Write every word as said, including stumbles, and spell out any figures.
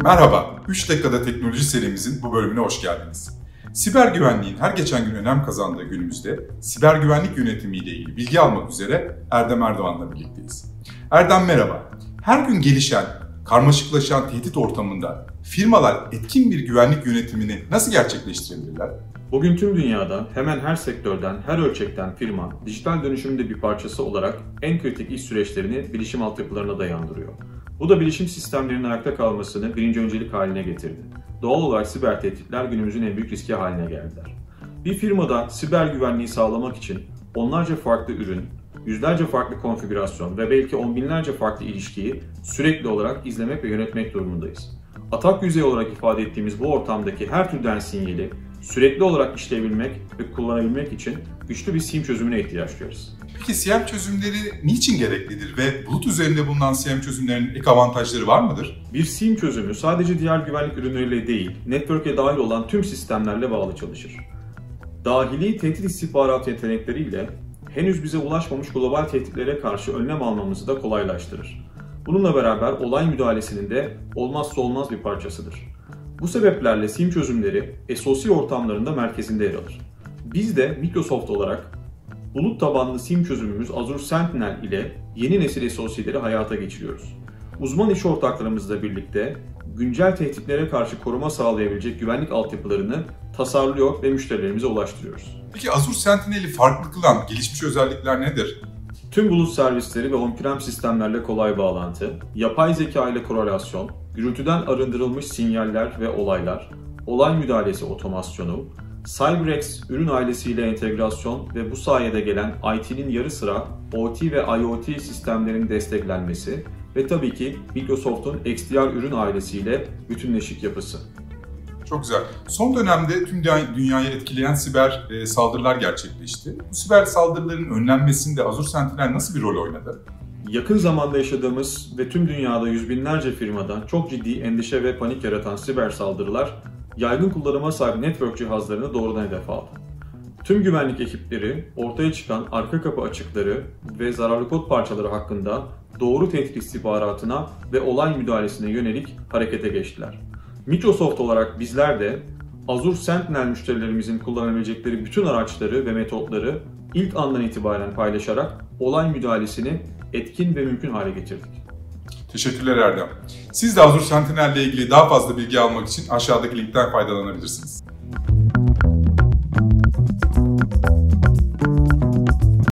Merhaba, üç dakikada teknoloji serimizin bu bölümüne hoş geldiniz. Siber güvenliğin her geçen gün önem kazandığı günümüzde siber güvenlik yönetimi ile ilgili bilgi almak üzere Erdem Erdoğan'la birlikteyiz. Erdem merhaba. Her gün gelişen, karmaşıklaşan tehdit ortamında firmalar etkin bir güvenlik yönetimini nasıl gerçekleştirebilirler? Bugün tüm dünyada hemen her sektörden, her ölçekten firma, dijital dönüşümün de bir parçası olarak en kritik iş süreçlerini bilişim altyapılarına dayandırıyor. Bu da bilişim sistemlerinin ayakta kalmasını birinci öncelik haline getirdi. Doğal olarak siber tehditler günümüzün en büyük riski haline geldiler. Bir firmada siber güvenliği sağlamak için onlarca farklı ürün, yüzlerce farklı konfigürasyon ve belki on binlerce farklı ilişkiyi sürekli olarak izlemek ve yönetmek durumundayız. Atak yüzeyi olarak ifade ettiğimiz bu ortamdaki her türden sinyali sürekli olarak işleyebilmek ve kullanabilmek için güçlü bir SIEM çözümüne ihtiyaç duyuyoruz. Peki SIEM çözümleri niçin gereklidir ve bulut üzerinde bulunan SIEM çözümlerinin ek avantajları var mıdır? Bir SIEM çözümü sadece diğer güvenlik ürünleriyle değil, network'e dahil olan tüm sistemlerle bağlı çalışır. Dahili tehdit istihbaratı yetenekleriyle henüz bize ulaşmamış global tehditlere karşı önlem almamızı da kolaylaştırır. Bununla beraber olay müdahalesinin de olmazsa olmaz bir parçasıdır. Bu sebeplerle SIEM çözümleri S O C ortamlarında merkezinde yer alır. Biz de Microsoft olarak bulut tabanlı SIEM çözümümüz Azure Sentinel ile yeni nesil S O C'leri hayata geçiriyoruz. Uzman iş ortaklarımızla birlikte güncel tehditlere karşı koruma sağlayabilecek güvenlik altyapılarını tasarlıyor ve müşterilerimize ulaştırıyoruz. Peki Azure Sentinel'i farklı kılan gelişmiş özellikler nedir? Tüm bulut servisleri ve on-prem sistemlerle kolay bağlantı, yapay zeka ile korelasyon, gürültüden arındırılmış sinyaller ve olaylar, olay müdahalesi otomasyonu, CyberX ürün ailesiyle entegrasyon ve bu sayede gelen I T'nin yarı sıra O T ve IoT sistemlerinin desteklenmesi ve tabii ki Microsoft'un X D R ürün ailesiyle bütünleşik yapısı. Çok güzel. Son dönemde tüm dünyayı etkileyen siber e, saldırılar gerçekleşti. Bu siber saldırıların önlenmesinde Azure Sentinel nasıl bir rol oynadı? Yakın zamanda yaşadığımız ve tüm dünyada yüz binlerce firmadan çok ciddi endişe ve panik yaratan siber saldırılar yaygın kullanıma sahip network cihazlarını doğrudan hedef aldı. Tüm güvenlik ekipleri ortaya çıkan arka kapı açıkları ve zararlı kod parçaları hakkında doğru tehdit istihbaratına ve olay müdahalesine yönelik harekete geçtiler. Microsoft olarak bizler de Azure Sentinel müşterilerimizin kullanabilecekleri bütün araçları ve metotları ilk andan itibaren paylaşarak olay müdahalesini etkin ve mümkün hale getirdik. Teşekkürler Erdem. Siz de Azure Sentinel ile ilgili daha fazla bilgi almak için aşağıdaki linkten faydalanabilirsiniz.